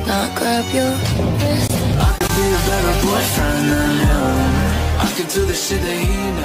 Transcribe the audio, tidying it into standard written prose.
not grab your wrist. I could be a better boyfriend than him. I could do the shit that he